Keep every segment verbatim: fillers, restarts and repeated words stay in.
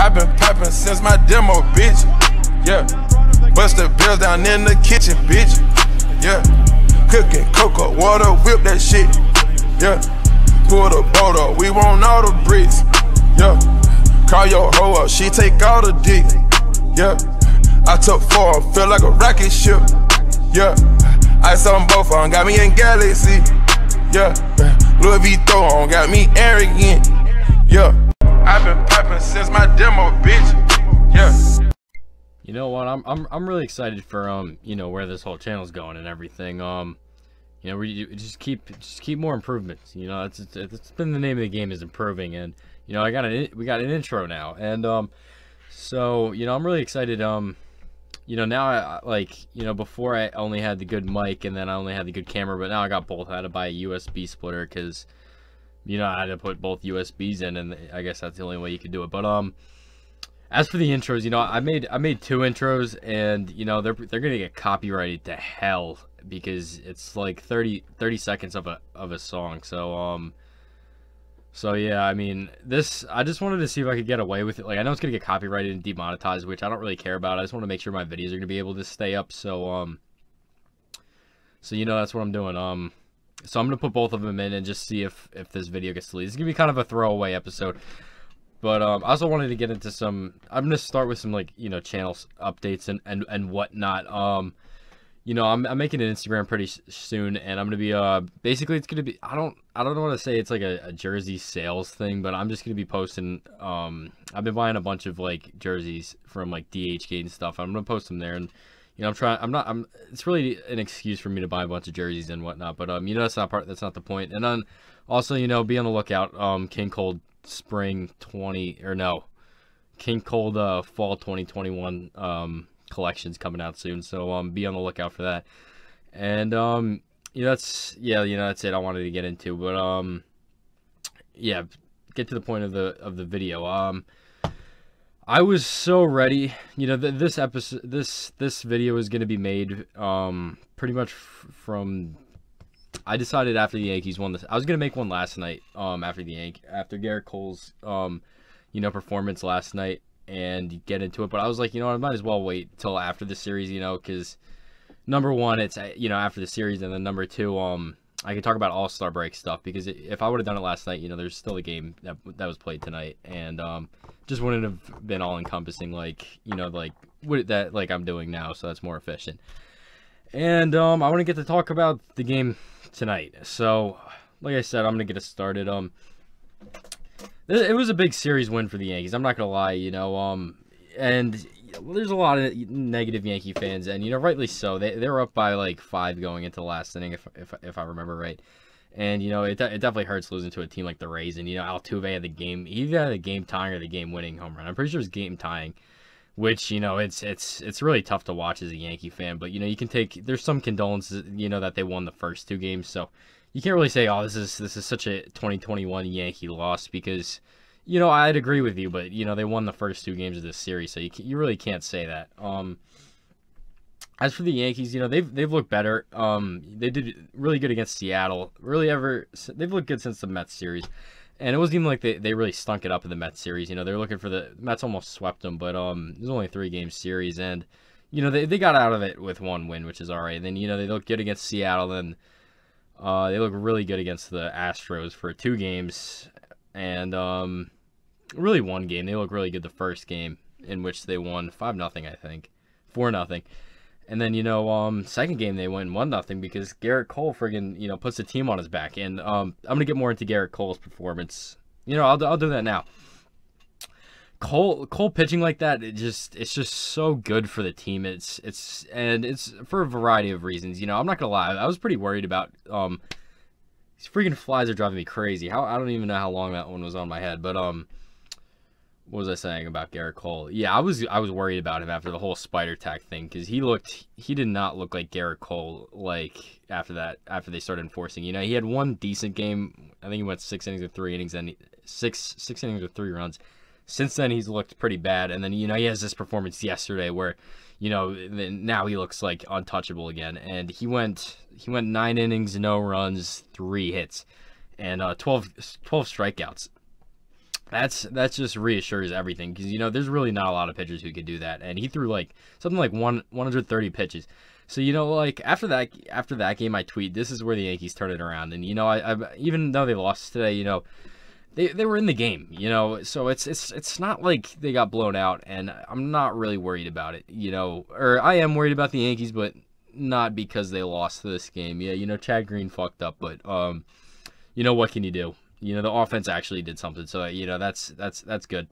I've been popping since my demo, bitch. Yeah. Bust the bills down in the kitchen, bitch. Yeah. Cooking cocoa, water, whip that shit. Yeah. Pull the boat up, we want all the bricks. Yeah. Call your hoe up, she take all the dick. Yeah. I took four, feel like a rocket ship. Yeah. I saw them both on, got me in Galaxy. Yeah. Louis Vuitton on, got me arrogant. Yeah. I've been popping since my demo, bitch. Yeah. You know what? I'm I'm I'm really excited for um you know where this whole channel's going and everything. Um, you know, we just keep just keep more improvements. You know, it's it's, it's been the name of the game is improving, and you know I got an we got an intro now, and um, so you know I'm really excited. Um, you know now I like you know before I only had the good mic and then I only had the good camera, but now I got both. I had to buy a U S B splitter because you know I had to put both U S Bs in, and I guess that's the only way you could do it. But um. As for the intros, you know, I made I made two intros, and you know they're they're gonna get copyrighted to hell because it's like thirty, thirty seconds of a of a song. So um, so yeah, I mean this. I just wanted to see if I could get away with it. Like I know it's gonna get copyrighted and demonetized, which I don't really care about. I just want to make sure my videos are gonna be able to stay up. So um, so you know that's what I'm doing. Um, so I'm gonna put both of them in and just see if if this video gets deleted. It's gonna be kind of a throwaway episode. But um, I also wanted to get into some. I'm gonna start with some like you know channel updates and and and whatnot. Um, you know I'm I'm making an Instagram pretty soon, and I'm gonna be uh basically it's gonna be I don't I don't know what to say. It's like a, a jersey sales thing, but I'm just gonna be posting. Um, I've been buying a bunch of like jerseys from like D H Gate and stuff. I'm gonna post them there, and you know I'm trying. I'm not. I'm. It's really an excuse for me to buy a bunch of jerseys and whatnot. But um, you know that's not part. That's not the point. And then also you know be on the lookout. Um, King Cold spring twenty or no King Cold uh fall twenty twenty-one um collections coming out soon, so um be on the lookout for that. And um you know that's yeah you know that's it I wanted to get into. But um yeah get to the point of the of the video. um I was so ready, you know th this episode this this video is going to be made um pretty much f from I decided after the Yankees won this, I was gonna make one last night. Um, after the Yank, after Garrett Cole's, um, you know, performance last night, and get into it. But I was like, you know, I might as well wait till after the series, you know, because number one, it's you know after the series, and then number two, um, I can talk about All-Star break stuff because if I would have done it last night, you know, there's still a game that that was played tonight, and um, just wouldn't have been all encompassing like you know like what that like I'm doing now, so that's more efficient. And um, I want to get to talk about the game tonight. So, like I said, I'm gonna get us started. Um, it was a big series win for the Yankees. I'm not gonna lie, you know. Um, and there's a lot of negative Yankee fans, and you know, rightly so. They they were up by like five going into the last inning, if if if I remember right. And you know, it it definitely hurts losing to a team like the Rays. And you know, Altuve had the game. He either had the game tying or the game winning home run. I'm pretty sure it was game tying. Which, you know, it's it's it's really tough to watch as a Yankee fan, but you know, you can take there's some condolences, you know, that they won the first two games, so you can't really say, oh, this is this is such a twenty twenty-one Yankee loss because, you know, I'd agree with you, but you know, they won the first two games of this series, so you you really can't say that. Um, as for the Yankees, you know, they've they've looked better. Um, they did really good against Seattle. Really ever they've looked good since the Mets series. And it wasn't even like they, they really stunk it up in the Mets series. You know, they were looking for the Mets almost swept them, but um, it was only a three-game series. And, you know, they, they got out of it with one win, which is all right. And then, you know, they look good against Seattle. And uh, they look really good against the Astros for two games. And um, really one game. They look really good the first game in which they won five nothing, I think. four nothing. And then, you know, um, second game they win one nothing because Garrett Cole friggin', you know, puts the team on his back. And um, I'm going to get more into Garrett Cole's performance. You know, I'll, I'll do that now. Cole Cole pitching like that, it just it's just so good for the team. It's it's and it's for a variety of reasons. You know, I'm not going to lie. I was pretty worried about um these freaking flies are driving me crazy. How I don't even know how long that one was on my head, but um what was I saying about Garrett Cole? Yeah, I was I was worried about him after the whole spider tack thing because he looked he did not look like Garrett Cole like after that after they started enforcing. You know, he had one decent game. I think he went six innings or three innings and six six innings with three runs. Since then, he's looked pretty bad. And then you know he has this performance yesterday where, you know, now he looks like untouchable again. And he went he went nine innings, no runs, three hits, and uh, twelve, twelve strikeouts. That's that's just reassures everything, because you know there's really not a lot of pitchers who could do that, and he threw like something like one 130 pitches. So you know, like after that after that game, I tweet, this is where the Yankees turned it around, and you know, I, I even though they lost today, you know, they they were in the game, you know, so it's it's it's not like they got blown out, and I'm not really worried about it, you know, or I am worried about the Yankees, but not because they lost this game. Yeah, you know, Chad Green fucked up, but um, you know, what can you do? You know, the offense actually did something, so you know that's that's that's good.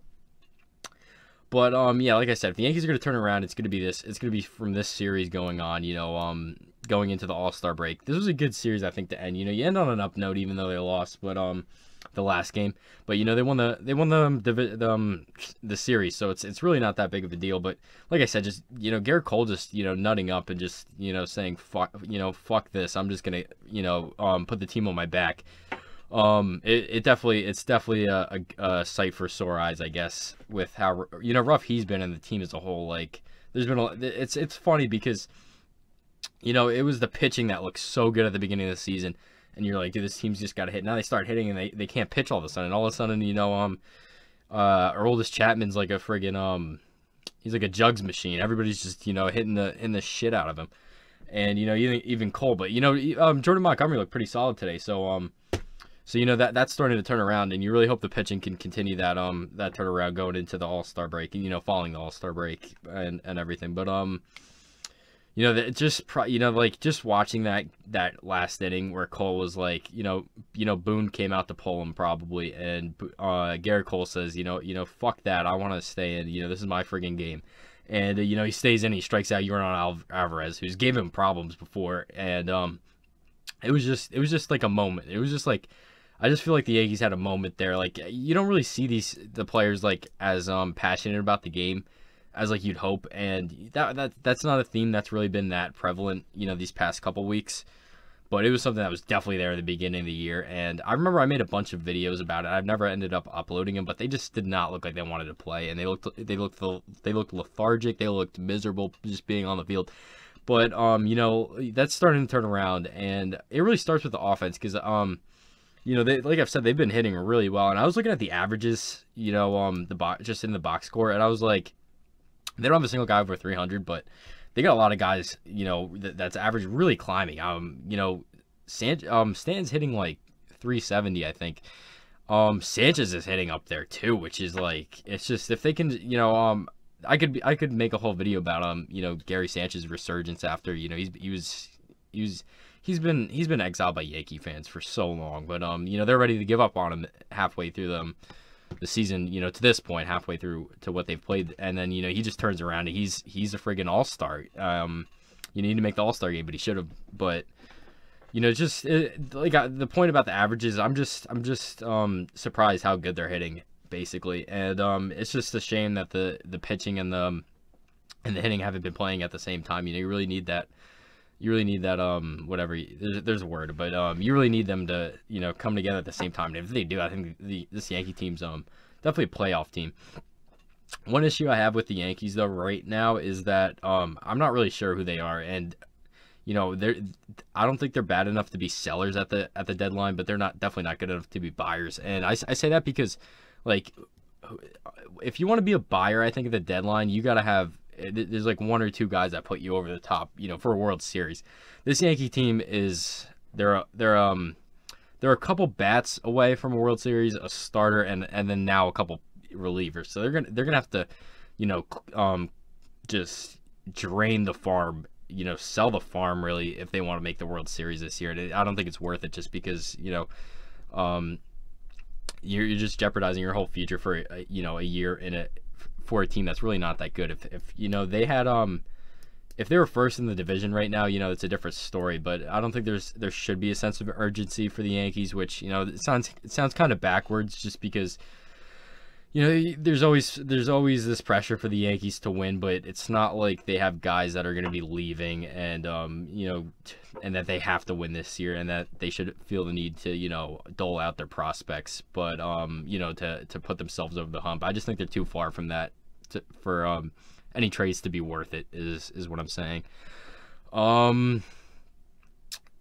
But um, yeah, like I said, if the Yankees are going to turn around, it's going to be this. It's going to be from this series going on. You know, um, going into the All-Star break. This was a good series, I think, to end. You know, you end on an up note, even though they lost, but um, the last game. But you know, they won the they won the the, the um the series, so it's it's really not that big of a deal. But like I said, just you know, Garrett Cole just you know nutting up and just you know saying fuck you know fuck this. I'm just gonna you know um put the team on my back. Um, it, it definitely, it's definitely a, a, a sight for sore eyes, I guess, with how, you know, rough he's been and the team as a whole. Like, there's been a, it's, it's funny because, you know, it was the pitching that looked so good at the beginning of the season. And you're like, dude, this team's just got to hit. Now they start hitting and they, they can't pitch all of a sudden. And all of a sudden, you know, um, uh, our oldest Chapman's like a friggin', um, he's like a jugs machine. Everybody's just, you know, hitting the, hitting the shit out of him. And, you know, even, even Cole, but, you know, um, Jordan Montgomery looked pretty solid today. So, um, So, you know, that that's starting to turn around, and you really hope the pitching can continue that um that turnaround going into the All-Star break, and, you know, following the All-Star break and, and everything. But, um, you know, that just, pro- you know, like, just watching that that last inning where Cole was like, you know, you know, Boone came out to pull him probably, and uh, Garrett Cole says, you know, you know, fuck that, I want to stay in, you know, this is my friggin' game. And, uh, you know, he stays in, he strikes out Yordan Al- Alvarez, who's gave him problems before, and um, it was just, it was just like a moment. It was just like, I just feel like the Yankees had a moment there. Like, you don't really see these the players like as um passionate about the game as like you'd hope, and that that that's not a theme that's really been that prevalent, you know, these past couple weeks. But it was something that was definitely there at the beginning of the year, and I remember I made a bunch of videos about it. I've never ended up uploading them, but they just did not look like they wanted to play, and they looked they looked they looked lethargic, they looked miserable just being on the field. But um, you know, that's starting to turn around, and it really starts with the offense because um. You know, they like I've said, they've been hitting really well, and I was looking at the averages, you know, um, the box just in the box score, and I was like, they don't have a single guy over three hundred, but they got a lot of guys, you know, that, that's average really climbing. Um, you know, San, um, Stan's hitting like three seventy, I think. Um, Sanchez is hitting up there too, which is like, it's just if they can, you know, um, I could I could make a whole video about um, you know, Gary Sanchez's resurgence after, you know, he's he was he was. He's been he's been exiled by Yankee fans for so long, but um you know they're ready to give up on him halfway through the, um, the season, you know, to this point, halfway through to what they've played, and then you know he just turns around and he's he's a friggin' all-star. Um, you need to make the all-star game, but he should have. But you know, just it, like uh, the point about the averages, I'm just I'm just um surprised how good they're hitting basically, and um it's just a shame that the the pitching and the um, and the hitting haven't been playing at the same time. You know, you really need that. You really need that, um, whatever, there's, there's a word, but, um, you really need them to, you know, come together at the same time. And if they do, I think the this Yankee team's, um, definitely a playoff team. One issue I have with the Yankees, though, right now is that, um, I'm not really sure who they are. And, you know, they're, I don't think they're bad enough to be sellers at the, at the deadline, but they're not, definitely not good enough to be buyers. And I, I say that because, like, if you want to be a buyer, I think at the deadline, you got to have, there's like one or two guys that put you over the top, you know, for a World Series. This Yankee team is they're they're um they're a couple bats away from a World Series, a starter, and and then now a couple relievers. So they're gonna they're gonna have to, you know, um just drain the farm, you know, sell the farm really if they want to make the World Series this year. And I don't think it's worth it just because, you know, um you're you're just jeopardizing your whole future for a, you know a year in a. for a team that's really not that good. If, if you know they had um if they were first in the division right now, you know, it's a different story, but I don't think there's there should be a sense of urgency for the Yankees, which, you know, it sounds it sounds kind of backwards just because, you know, there's always there's always this pressure for the Yankees to win, but it's not like they have guys that are going to be leaving and um you know and that they have to win this year and that they should feel the need to, you know, dole out their prospects, but um you know to to put themselves over the hump. I just think they're too far from that to, for um any trades to be worth it is is what I'm saying. Um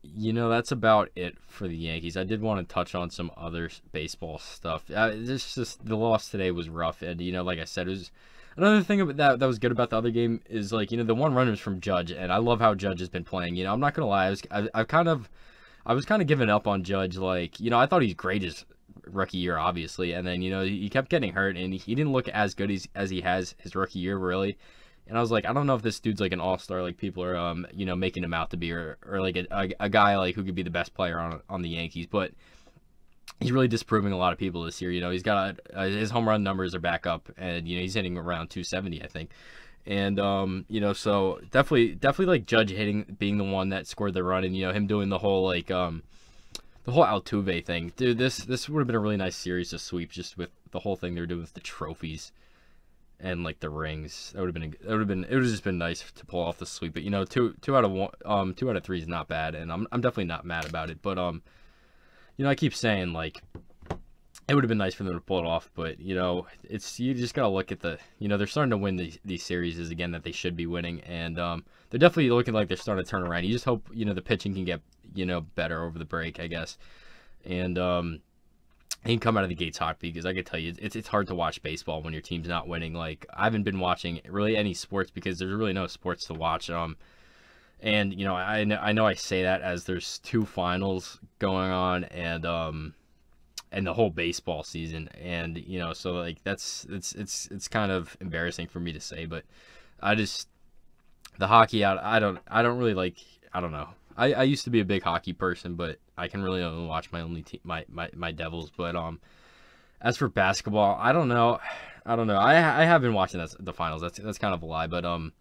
you know, that's about it for the Yankees. I did want to touch on some other baseball stuff. Uh, this just the loss today was rough, and you know, like I said, it was another thing about that that was good about the other game is like you know the one runner was from Judge, and I love how Judge has been playing. You know, I'm not gonna lie, I was I, I've kind of I was kind of giving up on Judge. Like you know, I thought he's great his rookie year, obviously, and then you know he kept getting hurt, and he, he didn't look as good as as he has his rookie year really. And I was like, I don't know if this dude's like an all-star, like people are, um, you know, making him out to be, or, or like a, a, a guy like who could be the best player on on the Yankees. But he's really disproving a lot of people this year. You know, he's got uh, his home run numbers are back up, and you know he's hitting around two seventy, I think. And um, you know, so definitely, definitely like Judge hitting, being the one that scored the run, and you know him doing the whole like um, the whole Altuve thing, dude. This this would have been a really nice series to sweep, just with the whole thing they're doing with the trophies. And like the rings, that would have been, it would have been, it would have just been nice to pull off the sweep. But you know, two, two out of one, um, two out of three is not bad, and I'm, I'm definitely not mad about it. But um, you know, I keep saying like, it would have been nice for them to pull it off. But you know, it's you just gotta look at the, you know, they're starting to win these these series again that they should be winning, and um, they're definitely looking like they're starting to turn around. You just hope you know the pitching can get you know better over the break, I guess, and um. He can come out of the gates hot because I can tell you it's it's hard to watch baseball when your team's not winning. Like I haven't been watching really any sports because there's really no sports to watch. Um, and you know I know I know I say that as there's two finals going on and um, and the whole baseball season, and you know so like that's it's it's it's kind of embarrassing for me to say, but I just the hockey out I don't I don't really like I don't know. I, I used to be a big hockey person, but I can really only watch my only team, my, my, my Devils. But um, as for basketball, I don't know, I don't know. I I have been watching this, the finals. That's that's kind of a lie, but um,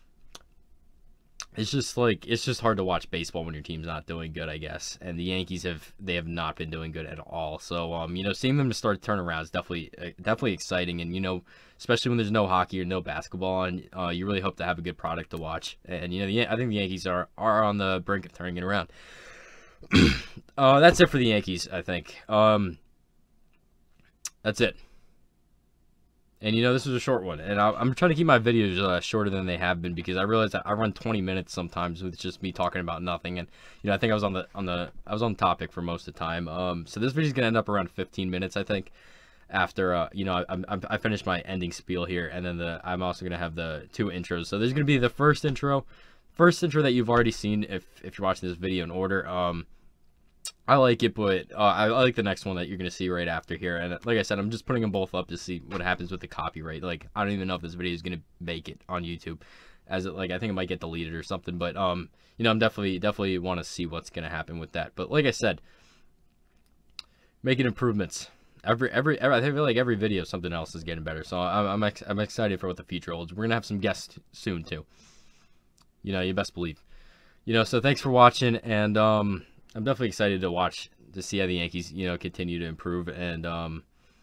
it's just like it's just hard to watch baseball when your team's not doing good, I guess. And the Yankees have they have not been doing good at all. So um, you know, seeing them to start to turn around is definitely definitely exciting. And you know, especially when there's no hockey or no basketball, and uh, you really hope to have a good product to watch. And you know, the, I think the Yankees are are on the brink of turning it around. uh, that's it for the Yankees, I think. Um, that's it. And you know, this was a short one, and I, I'm trying to keep my videos uh, shorter than they have been because I realize that I run twenty minutes sometimes with just me talking about nothing. And you know, I think I was on the on the I was on topic for most of the time. Um, so this video's gonna end up around fifteen minutes, I think. After uh, you know, I, I I finished my ending spiel here, and then the I'm also gonna have the two intros. So there's gonna be the first intro, first intro that you've already seen if if you're watching this video in order. Um, I like it, but uh, I, I like the next one that you're gonna see right after here. And like I said, I'm just putting them both up to see what happens with the copyright. Like I don't even know if this video is gonna make it on YouTube, as it like I think it might get deleted or something. But um, you know, I'm definitely definitely want to see what's gonna happen with that. But like I said, making improvements. Every, every, every, I feel like every video something else is getting better. So I'm, I'm, ex I'm excited for what the future holds. We're going to have some guests soon too. You know, you best believe. You know, so thanks for watching. And um, I'm definitely excited to watch, to see how the Yankees, you know, continue to improve. And um,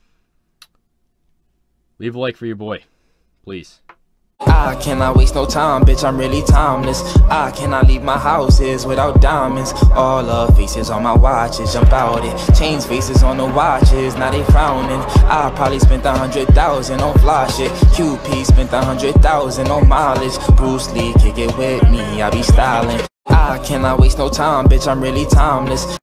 leave a like for your boy, please. I cannot waste no time, bitch, I'm really timeless. I cannot leave my houses without diamonds. All the faces on my watches, jump out it. Chains faces on the watches, now they frowning. I probably spent a hundred thousand on fly shit. Q P spent a hundred thousand on mileage. Bruce Lee, kick it with me, I be styling. I cannot waste no time, bitch, I'm really timeless.